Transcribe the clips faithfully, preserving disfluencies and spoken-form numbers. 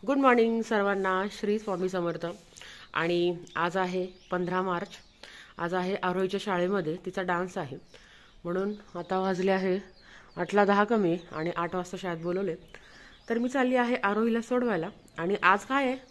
Good morning सर्वांना. श्री स्वामी समर्थ. आणि आज आहे पंधरा मार्च. आज आहे आरोहीच्या शाळेमध्ये तिचा डान्स आहे, म्हणून आता वाजले आहे आठला दहा कमी आणि आठ वाजता शाळेत बोलवले. तर मी चालली आहे आरोहीला सोडवायला. आणि आज काय आहे?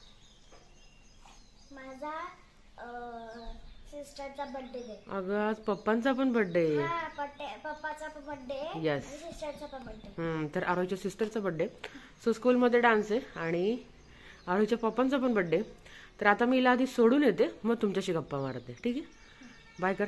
माझा सिस्टरचा बर्थडे आहे. अगं आज पप्पांचा पण बर्थडे आहे. हां, पप्पाचा पण बर्थडे आहे. यस. सिस्टरचा पण बर्थडे. हम्म तर आरोहीच्या सिस्टरचा बर्थडे. सो स्कूलमध्ये डान्स आहे आणि आरोहीच्या पप्पांचा पण बर्थडे. तर आता मी हिला आधी सोडून येते, मग तुमच्याशी गप्पा मारते. ठीक आहे, बाय कर.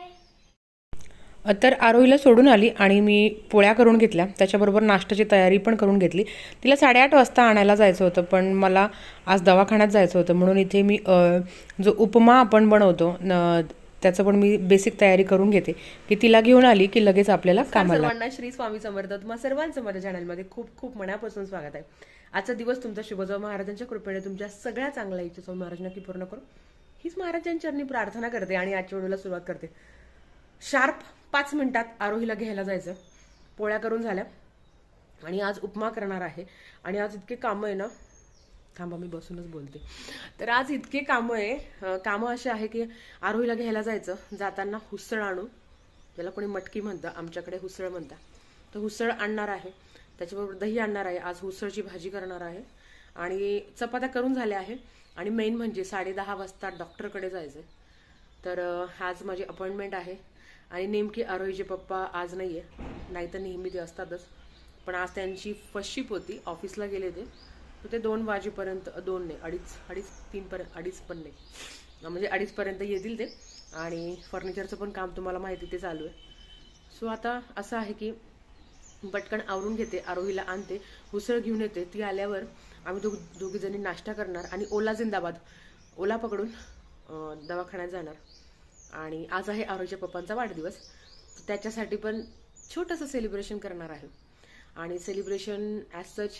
तर आरोहीला सोडून आली आणि मी पोळ्या करून घेतल्या, त्याच्याबरोबर नाश्त्याची तयारी पण करून घेतली. तिला साडेआठ वाजता आणायला जायचं होतं, पण मला आज दवाखान्यात जायचं होतं, म्हणून इथे मी जो उपमा आपण बनवतो त्याचं पण मी बेसिक तयारी करून घेते की तिला घेऊन आली की लगेच आपल्याला कामाला. सर्वांना श्री स्वामी समर्थ. तुम्हा सर्वांचं माझ्या चॅनलमध्ये खूप खूप मनापासून स्वागत आहे. आजचा दिवस तुमचा शुभ जावो. महाराजांच्या कृपेने तुमच्या सगळ्या चांगल्या इच्छा स्वामी महाराज नक्की पूर्ण करू हीच महाराजांच्या चरणी प्रार्थना करते आणि आजच्या व्हिडिओला सुरुवात करते. शार्प पाच मिनिटात आरोहीला घ्यायला जायचं. पोळ्या करून झाल्या आणि आज उपमा करणार आहे. आणि आज इतके कामं आहे ना, थांबा मी बसूनच बोलते. तर आज इतके कामं आहे. कामं असे आहे की आरोहीला घ्यायला जायचं, जाताना हुसळ आणू, ज्याला कोणी मटकी म्हणतं, आमच्याकडे हुसळ म्हणतात. तर हुसळ आणणार आहे, त्याच्याबरोबर दही आणणार आहे. आज हुसळची भाजी करणार आहे आणि चपात्या करून झाल्या आहे. आणि मेन म्हणजे साडे दहा वाजता डॉक्टरकडे जायचं. तर आज माझी अपॉइंटमेंट आहे आणि नेमकी आरोहीचे पप्पा आज नाही आहे, नाही तर नेहमी ते असतातच, पण आज त्यांची फर्स्ट शिप होती, ऑफिसला गेले ते. तर ते दोन वाजेपर्यंत, दोन नाही अडीच अडीच तीनपर्यंत, अडीच पण नाही म्हणजे अडीचपर्यंत येतील ते. आणि फर्निचरचं पण काम तुम्हाला माहिती ते चालू आहे. सो आता असं आहे की पटकन आवरून घेते, आरोहीला आणते, उसळ घेऊन येते. ती आल्यावर आम्ही दोघ दोघी जणी नाश्ता करणार आणि ओला जिंदाबाद ओला पकडून दवाखान्यात जाणार. आणि आज आहे आरोहीच्या पप्पांचा वाढदिवस, त्याच्यासाठी पण छोटंसं सेलिब्रेशन करणार आहे. आणि सेलिब्रेशन ॲज सच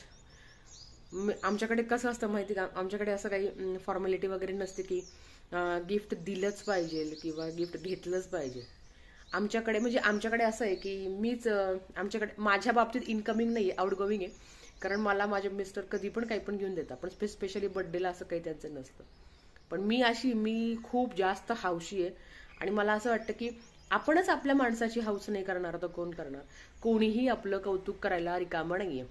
आमच्याकडे कसं असतं माहिती का, आमच्याकडे असं काही फॉर्मॅलिटी वगैरे नसते की गिफ्ट दिलंच पाहिजे किंवा गिफ्ट घेतलंच पाहिजे. आमच्याकडे म्हणजे आमच्याकडे असं आहे की मीच आमच्याकडे माझ्या बाबतीत इनकमिंग नाही आहे, आउटगोईंग आहे. कारण मला माझे मिस्टर कधी पण काही पण घेऊन देतात, पण स्पे स्पेशली बर्थडेला असं काही त्यांचं नसतं. पण मी अशी मी खूप जास्त हौशी आहे आणि मला असं वाटतं की आपणच आपल्या माणसाची हौस नाही करणार तर कोण करणार. कोणीही आपलं कौतुक करायला रिकामं नाहीये,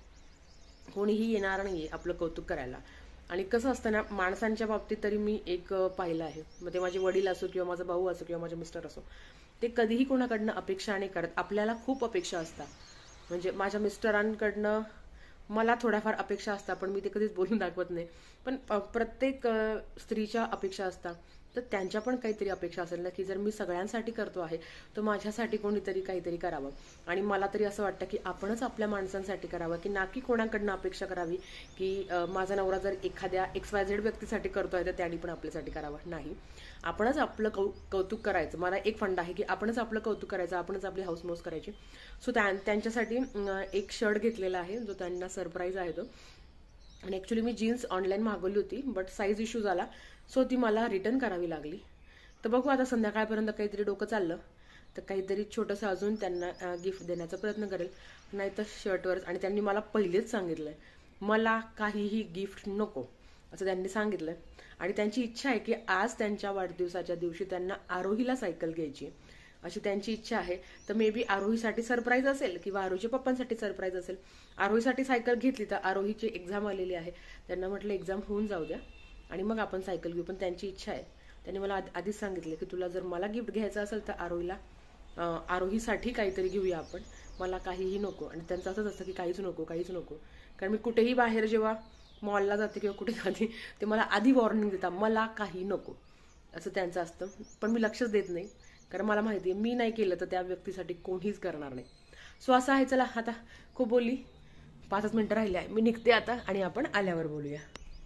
कोणीही येणार नाहीये आपलं कौतुक करायला. आणि कसं असतं ना, माणसांच्या बाबतीत तरी मी एक पाहिलं आहे, मग ते माझे वडील असो किंवा माझा भाऊ असो किंवा माझे मिस्टर असो, ते कधीही कोणाकडनं अपेक्षा नाही करत. आपल्याला खूप अपेक्षा असतात. म्हणजे माझ्या मिस्टरांकडनं मला थोड्याफार अपेक्षा असतात, पण मी ते कधीच बोलून दाखवत नाही. पण प्रत्येक स्त्रीच्या अपेक्षा असतात. तर त्यांच्या पण काहीतरी अपेक्षा असेल ना की जर मी सगळ्यांसाठी करतो आहे तर माझ्यासाठी कोणीतरी काहीतरी करावं. आणि मला तरी असं वाटतं की आपणच आपल्या माणसांसाठी करावं, की ना की कोणाकडनं अपेक्षा करावी की माझा नवरा जर एखाद्या एक्स वाय झेड व्यक्तीसाठी करतोय तर त्यांनी पण आपल्यासाठी करावं. नाही, आपणच आपलं कौ कौतुक करायचं. मला एक फंड आहे की आपणच आपलं कौतुक करायचं, आपणच आपली हाऊसमौस करायची. सो त्या त्यांच्यासाठी एक शर्ट घेतलेला आहे जो त्यांना सरप्राईज आहे तो. आणि ॲक्च्युली मी जीन्स ऑनलाईन मागवली होती, बट साईज इश्यू झाला, सो ती मला रिटर्न करावी लागली. तर बघू आता संध्याकाळपर्यंत काहीतरी डोकं चाललं तर काहीतरी छोटंसं अजून त्यांना गिफ्ट देण्याचा प्रयत्न करेल, नाही तर शर्टवरच. आणि त्यांनी मला पहिलेच सांगितलंय मला काहीही गिफ्ट नको असं त्यांनी सांगितलंय. आणि त्यांची इच्छा आहे की आज त्यांच्या वाढदिवसाच्या दिवशी त्यांना आरोहीला सायकल घ्यायची अशी त्यांची इच्छा आहे. तर मे बी आरोहीसाठी सरप्राईज असेल किंवा आरोहीच्या पप्पांसाठी सरप्राईज असेल. आरोहीसाठी सायकल घेतली तर आरोहीची एक्झाम आलेली आहे, त्यांना म्हटलं एक्झाम होऊन जाऊ द्या आणि मग आपण सायकल घेऊ. पण त्यांची इच्छा आहे, त्यांनी मला आधीच सांगितले की तुला जर मला गिफ्ट घ्यायचं असेल तर आरोहीला आरोहीसाठी काहीतरी घेऊया आपण, मला काहीही नको. आणि त्यांचं असंच असतं की काहीच नको काहीच नको. कारण मी कुठेही बाहेर जेव्हा मॉलला जाते किंवा कुठे जाते ते मला आधी वॉर्निंग देतात मला काही नको असं त्यांचं असतं. पण मी लक्षच देत नाही, कारण मला माहिती आहे मी नाही केलं तर त्या व्यक्तीसाठी कोणीच करणार नाही. सो असं आहे. चला आता खूप बोलली, पाचच मिनिटं राहिले आहे, मी निघते आता आणि आपण आल्यावर बोलूया.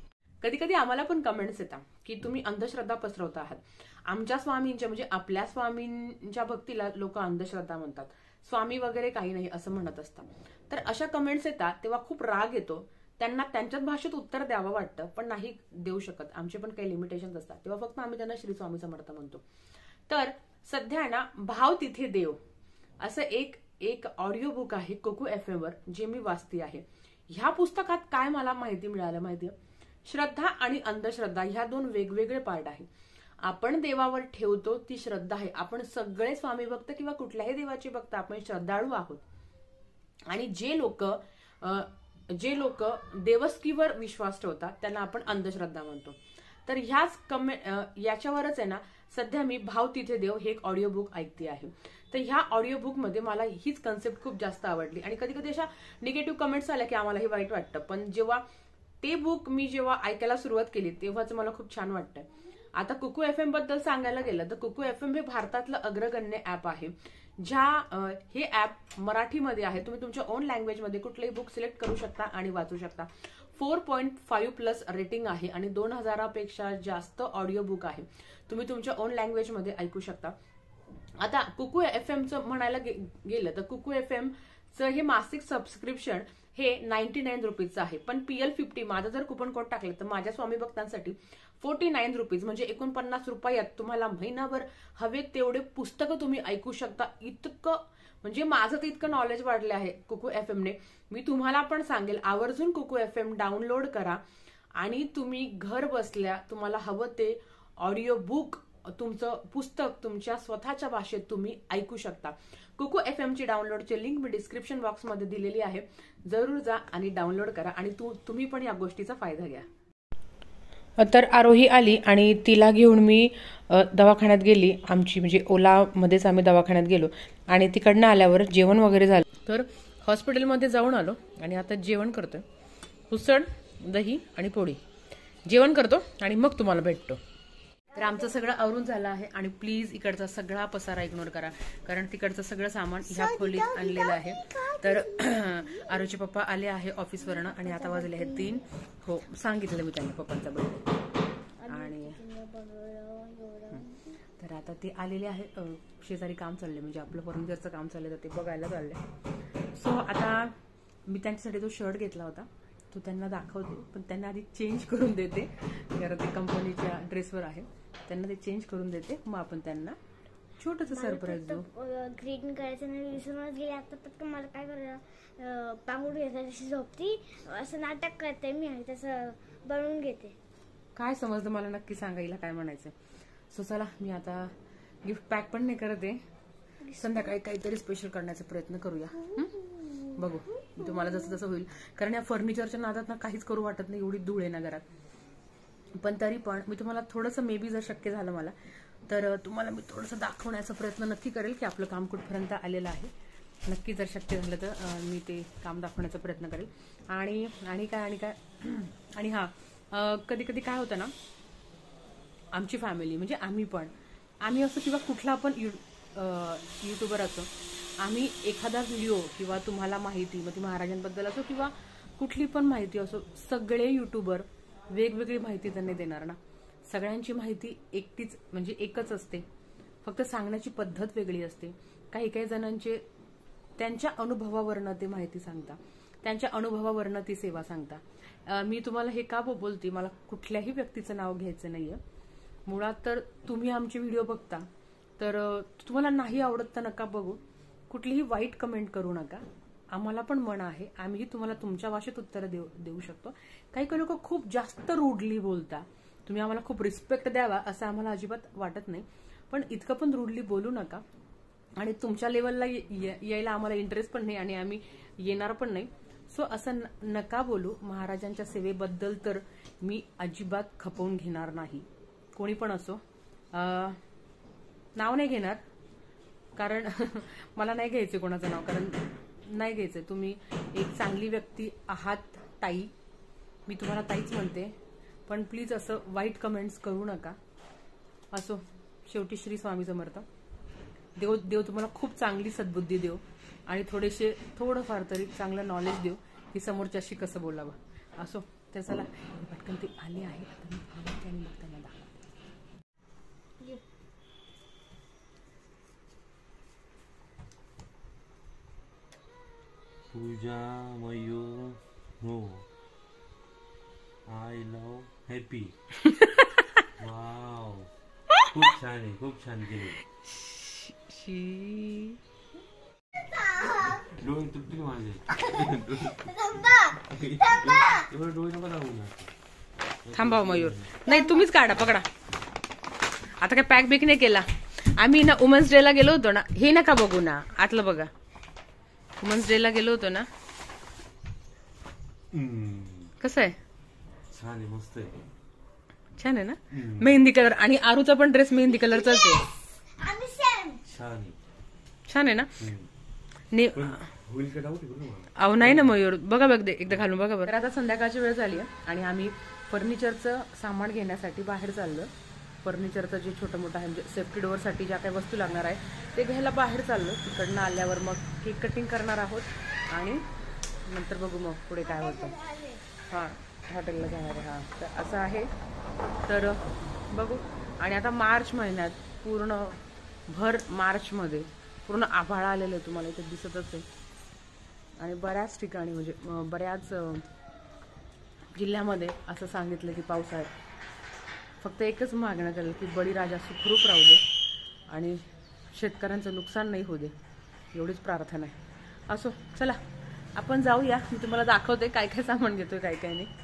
कधी कधी आम्हाला पण कमेंट्स येतात की तुम्ही अंधश्रद्धा पसरवता आहात. आमच्या स्वामींच्या म्हणजे आपल्या स्वामींच्या भक्तीला लोक अंधश्रद्धा म्हणतात, स्वामी वगैरे काही नाही असं म्हणत असतात. तर अशा कमेंट्स येतात तेव्हा खूप राग येतो. त्यांना त्यांच्याच भाषेत उत्तर द्यावं वाटतं, पण नाही देऊ शकत, आमचे पण काही लिमिटेशन्स असतात. तेव्हा फक्त आम्ही त्यांना श्री स्वामी समर्थ म्हणतो. तर सध्या ना भाव तिथे देव असं एक एक ऑडिओ बुक आहे कोकू एफ एम वर, जे मी वाचते आहे. ह्या पुस्तकात काय मला माहिती मिळालं माहितीये, श्रद्धा आणि अंधश्रद्धा ह्या दोन वेगवेगळे पार्ट आहे. आपण देवावर ठेवतो ती श्रद्धा आहे. आपण सगळे स्वामी भक्त किंवा कुठल्याही देवाचे भक्त आपण श्रद्धाळू आहोत. आणि जे लोक जे लोक देवस्कीवर विश्वास ठेवतात त्यांना आपण अंधश्रद्धा म्हणतो. तर ह्याच कमे याच्यावरच आहे ना सध्या मी भाव तिथे देव हे एक ऑडिओ बुक ऐकते आहे. तर ह्या ऑडिओ बुक मध्ये मला हीच कन्सेप्ट खूप जास्त आवडली. आणि कधी कधी अशा निगेटिव्ह कमेंट्स आल्या की आम्हाला हे वाईट वाटतं, पण जेव्हा ते बुक मी जेव्हा ऐकायला सुरुवात केली तेव्हाच मला खूप छान वाटतंय. आता कुकू एफ एम बद्दल सांगायला गेलं तर कुकू एफ एम हे भारतातलं अग्रगण्य ऍप आहे. ज्या हे ऍप मराठीमध्ये आहे. तुम्ही तुमच्या ओन लँग्वेजमध्ये कुठलेही बुक सिलेक्ट करू शकता आणि वाचू शकता. Four point five plus rating आहे आणि दोन हजारापेक्षा जास्त ऑडिओ बुक आहे. तुम्ही तुमच्या ओन लँग्वेजमध्ये ऐकू शकता. आता कुकू एफ एमचं म्हणायला गेलं तर कुकू एफ एमचं हे मासिक सबस्क्रिप्शन हे नाईन्टी नाईन रुपीजचं आहे. पण पीएल फिफ्टी माझं जर कुपन कोड टाकलं तर माझ्या स्वामी भक्तांसाठी फोर्टी नाईन रुपीज म्हणजे एकोणपन्नास रुपयात तुम्हाला महिनाभर हवे तेवढे पुस्तकं तुम्ही ऐकू शकता. इतकं म्हणजे माझं तर इतकं नॉलेज वाढलं आहे कुकू एफ एमने. मी तुम्हाला पण सांगेल आवर्जून कुकू एफ एम डाउनलोड करा आणि तुम्ही घर बसल्या तुम्हाला हवं ते ऑडिओ बुक तुमचं पुस्तक तुमच्या स्वतःच्या भाषेत तुम्ही ऐकू शकता. कुकू एफ एम ची डाउनलोडची लिंक मी डिस्क्रिप्शन बॉक्समध्ये दिलेली आहे. जरूर जा आणि डाउनलोड करा आणि तू तुम्ही पण या गोष्टीचा फायदा घ्या. तर आरोही आली आणि तिला घेऊन मी दवाखान्यात गेली. आमची म्हणजे ओलामध्येच आम्ही दवाखान्यात गेलो आणि तिकडनं आल्यावर जेवण वगैरे झालं. तर हॉस्पिटलमध्ये जाऊन आलो आणि आता जेवण करतोय. उसळ, दही आणि पोळी जेवण करतो आणि मग तुम्हाला भेटतो. तर आमचं सगळं आवरून झालं आहे आणि प्लीज इकडचा सगळा पसारा इग्नोर करा कारण तिकडचं सगळं सामान ह्या खोलीत आणलेलं आहे. तर आरोचे पप्पा आले आहे ऑफिसवरनं आणि आता वाजले आहेत तीन. हो सांगितलं मी त्यांना पप्पांचा बर्थडे आणि तर आता ते आलेले आहे. शेजारी काम चाललंय म्हणजे आपलं फर्निचरचं काम चाललंय तर ते बघायला चाललंय. सो आता मी त्यांच्यासाठी तो शर्ट घेतला होता तो त्यांना दाखवते पण त्यांना आधी चेंज करून देते कारण ते कंपनीच्या ड्रेसवर आहे. त्यांना ते चेंज करून देते मग आपण त्यांना छोटंसं सरप्राईज देऊ. ग्रीटिंग करायचं नाही विसरूनच गेले. आता पटकन मला काय करायचं पांगुड घ्यायचं जशी झोपती असं नाटक करते मी आणि तसं बनवून घेते. काय समजलं मला नक्की सांगायला काय म्हणायचं. सो चला मी आता गिफ्ट पॅक पण नाही करते. संध्याकाळी काहीतरी स्पेशल करण्याचा प्रयत्न करूया. बघू तुम्हाला जसं जसं होईल कारण या फर्निचरच्या नादात ना काहीच करू वाटत नाही. एवढी धूळ आहे ना घरात. पण तरी पण मी तुम्हाला थोडंसं मे बी जर शक्य झालं मला तर तुम्हाला मी थोडंसं दाखवण्याचा प्रयत्न नक्की करेल की आपलं काम कुठपर्यंत आलेलं आहे. नक्की जर शक्य झालं तर मी ते काम दाखवण्याचा प्रयत्न करेल. आणि आणि काय आणि काय आणि हां कधी कधी काय होतं ना आमची फॅमिली म्हणजे आम्ही पण आम्ही असं किंवा कुठला पण यू यूट्यूबर असो आम्ही एखादा व्हिडिओ किंवा तुम्हाला माहिती मग ती महाराजांबद्दल असो किंवा कुठली पण माहिती असो सगळे यूट्यूबर वेगवेगळी माहिती त्यांनी देणार ना. सगळ्यांची माहिती एकटीच म्हणजे एकच असते फक्त सांगण्याची पद्धत वेगळी असते. काही काही जणांचे त्यांच्या अनुभवावरनं ते माहिती सांगता त्यांच्या अनुभवावरनं ती सेवा सांगता. मी तुम्हाला हे का बोलते मला कुठल्याही व्यक्तीचं नाव घ्यायचं नाहीये. मुळात तर तुम्ही आमचे व्हिडिओ बघता तर तुम्हाला नाही आवडत तर नका बघू. कुठलीही वाईट कमेंट करू नका. आम्हाला पण मन आहे आम्ही तुम्हाला तुमच्या भाषेत उत्तरं देऊ देऊ शकतो. काही काही लोक खूप जास्त रूडली बोलता. तुम्ही आम्हाला खूप रिस्पेक्ट द्यावा असं आम्हाला अजिबात वाटत नाही पण इतकं पण रूडली बोलू नका. आणि तुमच्या लेवलला यायला आम्हाला इंटरेस्ट पण नाही आणि आम्ही येणार पण नाही. सो असं नका बोलू. महाराजांच्या सेवेबद्दल तर मी अजिबात खपवून घेणार नाही. कोणी पण असो नाव नाही घेणार कारण मला नाही घ्यायचं कोणाचं नाव कारण नाही घ्यायचं. तुम्ही एक चांगली व्यक्ती आहात ताई. मी तुम्हाला ताईच म्हणते पण प्लीज असं वाईट कमेंट्स करू नका. असो शेवटी श्री स्वामी समर्थ. देव देव तुम्हाला खूप चांगली सद्बुद्धी देव आणि थोडेसे थोडंफार तरी चांगलं नॉलेज देव की समोरच्याशी कसं बोलावं. असो तर चला पटकन ते आले आहे आता मी आणि मग त्यांना दाखवते. पूजा मयूर हो आय लव हॅपी. वाव खूप छान आहे खूप छान केले. डोळे तुटतील माझे. एवढे डोळे नको दाखवू ना. थांबा मयूर, नाही तुम्हीच काढा, पकडा. आता काय पॅक बिक नाही केला आम्ही ना. वुमन्स डे ला गेलो होतो ना. हे नका बघू ना, आतलं बघा. वुमन्स डे ला गेलो होतो ना. कसं आहे? छान आहे, मस्त आहे. छान आहे ना. मेहंदी कलर आणि आरूचा पण ड्रेस मेहंदी कलरचाच आहे. छान आहे. छान आहे ना. ने- होईल का डाऊट आहे. अहो नाही ना मयूर, बघा बघ एकदा घालून बघा बरं. तर आता संध्याकाळची वेळ झाली आहे आणि आम्ही फर्निचरचं सामान घेण्यासाठी बाहेर चाललो. फर्निचरचं जे छोटं मोठं आहे म्हणजे सेफ्टी डोअरसाठी ज्या काही वस्तू लागणार आहे ते घ्यायला बाहेर चाललो. तिकडनं आल्यावर मग केक कटिंग करणार आहोत आणि नंतर बघू मग पुढे काय होतं. हां, हॉटेलला जाणार आहे. हां, तर असं आहे. तर बघू. आणि आता मार्च महिन्यात पूर्ण भर मार्चमध्ये पूर्ण आभाळ आलेलं आहे, तुम्हाला इथे दिसतच आहे. आणि बऱ्याच ठिकाणी म्हणजे बऱ्याच जिल्ह्यामध्ये असं सांगितलं की पाऊस आहे. फक्त एकच मागणं केलं की बळीराजा सुखरूप राहू दे आणि शेतकऱ्यांचं नुकसान नाही होऊ दे, एवढीच प्रार्थना आहे. असो, चला आपण जाऊया. मी तुम्हाला दाखवते काय काय सामान घेतोय, काय काय नाही.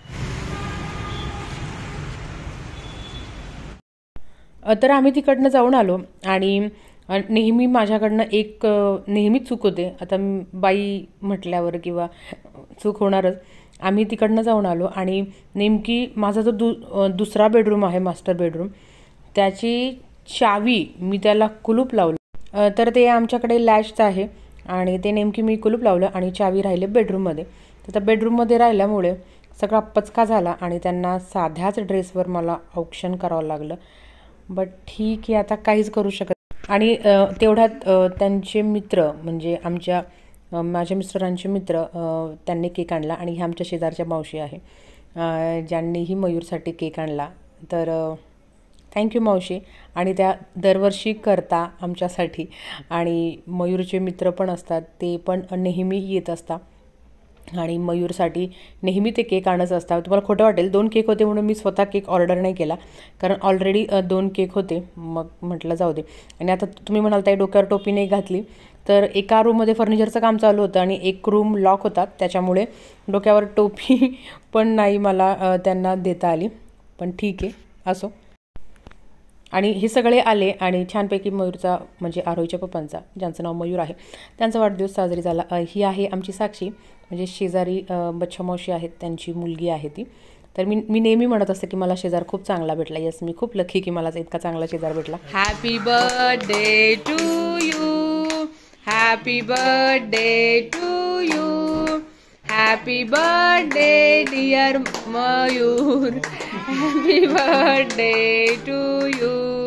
तर आम्ही तिकडनं जाऊन आलो आणि नेहमी माझ्याकडनं एक नेहमीच चूक होते. आता बाई म्हटल्यावर किंवा चूक होणारच. आम्ही तिकडनं जाऊन आलो आणि नेमकी माझा जो दु दुसरा बेडरूम आहे, मास्टर बेडरूम, त्याची चावी मी त्याला कुलूप लावलं. तर ते आमच्याकडे लॅचचं आहे आणि ते नेमकी मी कुलूप लावलं आणि चावी राहिले बेडरूममध्ये. तर त्या बेडरूममध्ये राहिल्यामुळे सगळा पचका झाला आणि त्यांना साध्याच ड्रेसवर मला औक्षण करावं लागलं. बट ठीक आहे, आता काहीच करू शकत. आणि तेवढ्यात त्यांचे मित्र म्हणजे आमच्या माझ्या मिस्टरांचे मित्र त्यांनी केक आणला आणि ह्या आमच्या शेजारच्या मावशी आहे ज्यांनीही मयूरसाठी केक आणला. तर थँक्यू मावशी. आणि त्या दरवर्षी करता आमच्यासाठी. आणि मयूरचे मित्र पण असतात, ते पण नेहमी येत असतात आणि मयूरसाठी नेहमी ते केक आणत असतात. तुम्हाला खोटं वाटेल, दोन केक होते म्हणून मी स्वतः केक ऑर्डर नाही केला, कारण ऑलरेडी दोन केक होते. मग म्हटलं जाऊ दे. आणि आता तुम्ही म्हणाल ताई डोक्यावर टोपी नाही घातली, तर एका रूममध्ये फर्निचरचं काम चालू होतं आणि एक रूम लॉक होता, त्याच्यामुळे डोक्यावर टोपी पण नाही मला त्यांना देता आली. पण ठीक आहे, असो. आणि हे सगळे आले आणि छानपैकी मयूरचा म्हणजे आरोहीच्या पप्पांचा, ज्यांचं नाव मयूर आहे, त्यांचा वाढदिवस साजरी झाला. ही आहे आमची साक्षी, म्हणजे शेजारी बच्चा मावशी आहेत, त्यांची मुलगी आहे ती. तर मी मी नेहमी म्हणत असते की मला शेजार खूप चांगला भेटला. येस, मी खूप लकी की मला इतका चांगला शेजार भेटला. Happy birthday to you, happy birthday to you, happy birthday dear Mayur, happy birthday to you.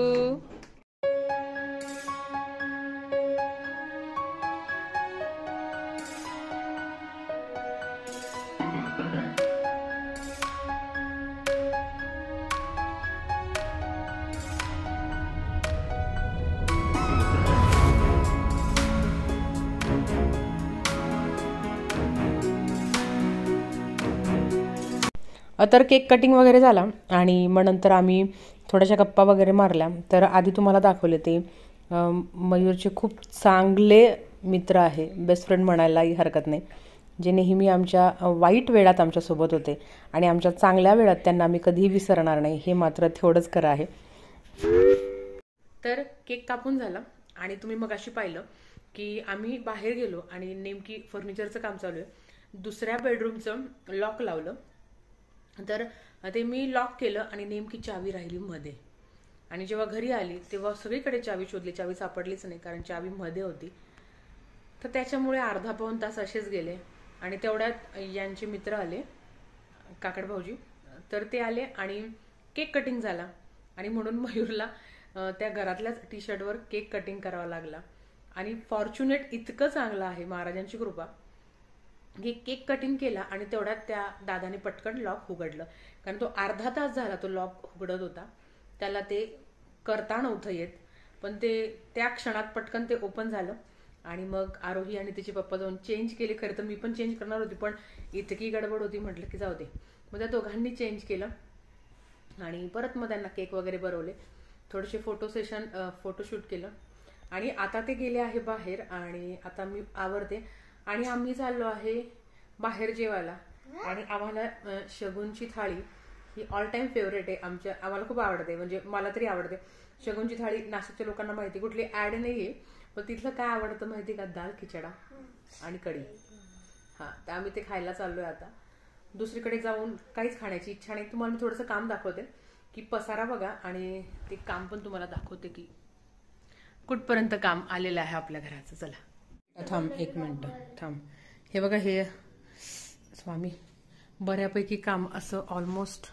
तर केक कटिंग वगैरे झाला आणि मग नंतर आम्ही थोड्याशा गप्पा वगैरे मारल्या. तर आधी तुम्हाला दाखवले ते मयूरचे खूप चांगले मित्र आहे, बेस्ट फ्रेंड म्हणायलाही हरकत नाही, जे नेहमी आमच्या वाईट वेळात आमच्यासोबत होते आणि आमच्या चांगल्या वेळात त्यांना आम्ही कधीही विसरणार नाही, हे मात्र तेवढंच खरं आहे. तर केक कापून झाला आणि तुम्ही मगाशी पाहिलं की आम्ही बाहेर गेलो आणि नेमकी फर्निचरचं काम चालू आहे. दुसऱ्या बेडरूमचं लॉक लावलं, तर ते मी लॉक केलं आणि नेमकी चावी राहिली मध्ये. आणि जेव्हा घरी आली तेव्हा सगळीकडे चावी शोधली, चावी सापडलीच नाही, कारण चावी मध्ये होती. तर त्याच्यामुळे अर्धा पाऊण तास असेच गेले. आणि तेवढ्यात यांचे मित्र आले, काकड भाऊजी, तर ते आले आणि केक कटिंग झाला. आणि म्हणून मयूरला त्या घरातल्याच टी शर्टवर केक कटिंग करावा लागला. आणि फॉर्च्युनेट इतकं चांगलं आहे, महाराजांची कृपा, की केक कटिंग केला आणि तेवढ्यात त्या दादाने पटकन लॉक उघडलं, कारण तो अर्धा तास झाला तो लॉक उघडत होता, त्याला ते करता नव्हतं येत, पण ते त्या क्षणात पटकन ते ओपन झालं. आणि मग आरोही आणि तिचे पप्पा जाऊन चेंज केले. खरं तर मी पण चेंज करणार होती, पण इतकी गडबड होती, म्हटलं की जाऊ दे. मग त्या दोघांनी चेंज केलं आणि परत मग त्यांना केक वगैरे बनवले, थोडेसे फोटो सेशन फोटोशूट केलं. आणि आता ते गेले आहे बाहेर आणि आता मी आवरते. आणि आम्ही चाललो आहे बाहेर जेवायला. आणि आम्हाला अं, शगुनची थाळी ही ऑल टाइम फेवरेट आहे आमच्या. आम्हाला खूप आवडते, म्हणजे मला तरी आवडते. शगुनची थाळी नाशिकच्या लोकांना माहिती, कुठली ऍड नाहीये, पण तिथलं काय आवडतं माहिती का? दाल खिचडा आणि कढी. हा, तर आम्ही ते खायला चाललोय आता. दुसरीकडे जाऊन काहीच खाण्याची इच्छा नाही. तुम्हाला मी थोडंसं काम दाखवते की पसारा बघा, आणि ते काम पण तुम्हाला दाखवते की कुठपर्यंत काम आलेलं आहे आपल्या घराचं. चला थांब एक मिनिट थांब. हे बघा, हे स्वामी बऱ्यापैकी काम असं ऑलमोस्ट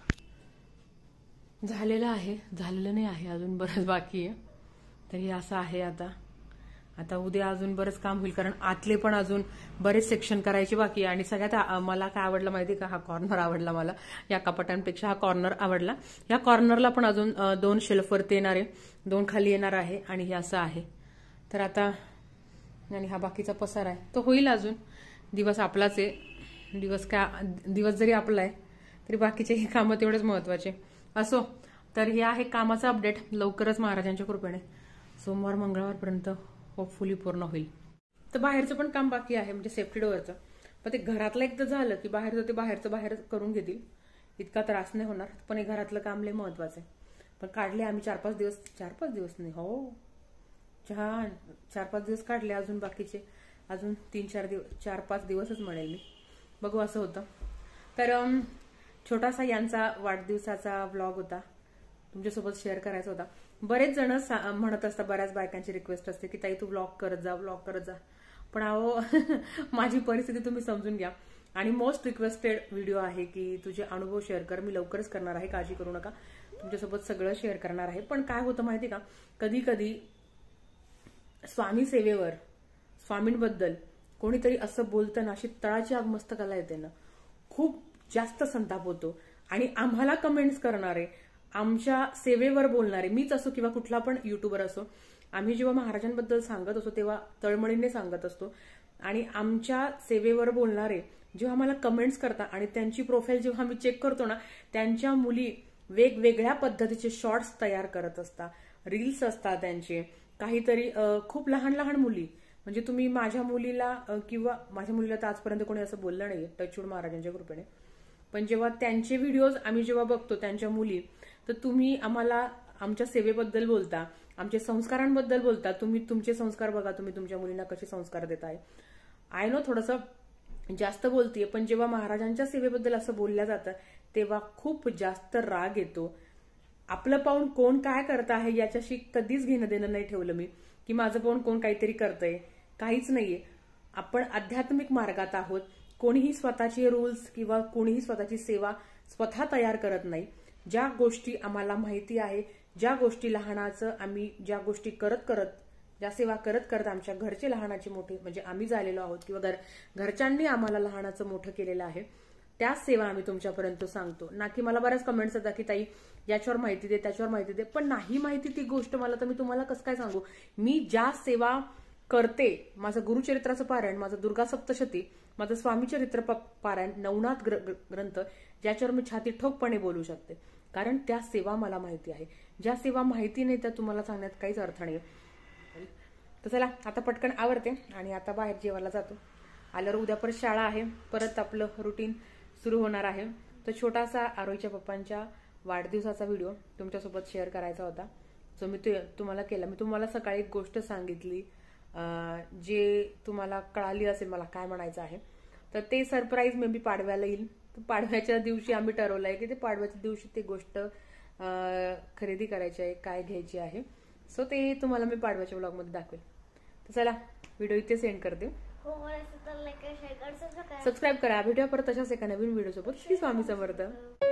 झालेलं आहे. झालेलं नाही आहे अजून, बरंच बाकी आहे. तर हे असं आहे. आता आता उद्या अजून बरंच काम होईल, कारण आतले पण अजून बरेच सेक्शन करायचे बाकी आहे. आणि सगळ्यात आ- मला काय आवडलं माहिती का? हा कॉर्नर आवडला मला. या कपाटांपेक्षा हा कॉर्नर आवडला. या कॉर्नरला पण अजून अ, दोन शेल्फवरती येणार आहे, दोन खाली येणार आहे, आणि हे असं आहे. तर आता आणि हा बाकीचा पसार आहे, तो होईल अजून. दिवस आपलाच आहे. दिवस काय दिवस जरी आपला आहे तरी बाकीचेही कामं तेवढेच महत्वाचे. असो, तर हे आहे कामाचं अपडेट. लवकरच महाराजांच्या कृपेने सोमवार मंगळवारपर्यंत होपफुली पूर्ण होईल. तर बाहेरचं पण काम बाकी आहे, म्हणजे सेफ्टी डोअरचं. पण ते घरातलं एकदा झालं की बाहेरचं ते बाहेरचं बाहेर करून घेतील, इतका त्रास नाही होणार. पण हे घरातलं काम लय महत्वाचं आहे. पण काढले आम्ही चार पाच दिवस चार पाच दिवस नाही हो छान चार पाच दिवस काढले. अजून बाकीचे अजून तीन चार दिवस चार पाच दिवसच म्हणेल मी. बघू असं होतं. तर अम, छोटासा यांचा वाढदिवसाचा व्लॉग होता, तुमच्यासोबत शेअर करायचा होता. बरेच जण म्हणत असतात, बऱ्याच बायकांची रिक्वेस्ट असते की ताई तू व्लॉग करत जा, व्लॉग करत जा. पण अहो माझी परिस्थिती तुम्ही समजून घ्या. आणि मोस्ट रिक्वेस्टेड व्हिडिओ आहे की तुझे अनुभव शेअर कर. मी लवकरच करणार आहे, काळजी करू नका. तुमच्यासोबत सगळं शेअर करणार आहे. पण काय होतं माहिती का, कधी कधी स्वामी सेवेवर, स्वामींबद्दल कोणीतरी असं बोलतं ना, अशी तळाची आग मस्तकाला येते ना, खूप जास्त संताप होतो. आणि आम्हाला कमेंट्स करणारे, आमच्या सेवेवर बोलणारे, मीच असो किंवा कुठला पण युट्यूबर असो, आम्ही जेव्हा महाराजांबद्दल सांगत असतो तेव्हा तळमळीने सांगत असतो. आणि आमच्या सेवेवर बोलणारे जेव्हा मला कमेंट्स करतात आणि त्यांची प्रोफाईल जेव्हा आम्ही चेक करतो ना, त्यांच्या मुली वेगवेगळ्या पद्धतीचे शॉर्ट्स तयार करत असतात, रील्स असतात त्यांचे, काहीतरी खूप लहान लहान मुली. म्हणजे तुम्ही माझ्या मुलीला किंवा माझ्या मुलीला तर आजपर्यंत कोणी असं बोललं नाही, टचवूड महाराजांच्या कृपेने. पण जेव्हा त्यांचे व्हिडिओज आम्ही जेव्हा बघतो, त्यांच्या मुली, तर तुम्ही आम्हाला आमच्या सेवेबद्दल बोलता, आमच्या संस्कारांबद्दल बोलता. तुम्ही तुमचे संस्कार बघा, तुम्ही तुमच्या मुलींना कसे संस्कार देताय. आय नो थोडंसं जास्त बोलतीये, पण जेव्हा महाराजांच्या सेवेबद्दल असं बोलल्या जातं तेव्हा खूप जास्त राग येतो. आपलं पाहून कोण काय करत आहे याच्याशी कधीच घेणं देणं नाही ठेवलं मी, की माझं पाहून कोण काहीतरी करतंय. काहीच नाहीये. आपण आध्यात्मिक मार्गात आहोत. कोणीही स्वतःचे रूल्स किंवा कोणीही स्वतःची सेवा स्वतः तयार करत नाही. ज्या गोष्टी आम्हाला माहिती आहे, ज्या गोष्टी लहानाचं आम्ही ज्या गोष्टी करत करत ज्या सेवा करत करत आमच्या घरचे लहानाचे मोठे, म्हणजे आम्ही झालेलो आहोत किंवा घर घरच्यांनी आम्हाला लहानाचं मोठं केलेलं आहे, त्याच सेवा आम्ही तुमच्यापर्यंत सांगतो. ना की मला बऱ्याच कमेंट्स येतात की ताई याच्यावर माहिती दे, त्याच्यावर माहिती दे. पण नाही माहिती ती गोष्ट मला, तर मी तुम्हाला कसं काय सांगू. मी ज्या सेवा करते, माझं गुरुचरित्राचं पारायण, माझं दुर्गा सप्तशती, माझं स्वामी चरित्र पारायण, नवनाथ ग्रंथ, ज्याच्यावर मी छाती ठोकपणे बोलू शकते, कारण त्या सेवा मला माहिती आहे. ज्या सेवा माहिती नाही त्या तुम्हाला सांगण्यात काहीच अर्थ नाही. तर चला आता पटकन आवरते आणि आता बाहेर जेवायला जातो. आल्यावर उद्या परत शाळा आहे, परत आपलं रुटीन सुरू होणार आहे. तर छोटासा आरोहीच्या पप्पांच्या वाढदिवसाचा व्हिडिओ तुमच्यासोबत शेअर करायचा होता, जो मी तुम्हाला केला. मी तुम्हाला सकाळी एक गोष्ट सांगितली जे तुम्हाला कळाली असेल मला काय म्हणायचं आहे. तर ते सरप्राईज मे बी पाडव्याला येईल. पाडव्याच्या दिवशी आम्ही ठरवलं आहे की ते पाडव्याच्या दिवशी ते गोष्ट खरेदी करायची आहे, काय घ्यायची आहे. सो ते तुम्हाला मी पाडव्याच्या ब्लॉगमध्ये दाखवेल. तर चला व्हिडिओ इथे सेंड करते. सबस्क्राईब सबस्क्राईब करा. भेटूया परत तशाच एका नवीन व्हिडिओ सोबत. श्री स्वामी समर्थ.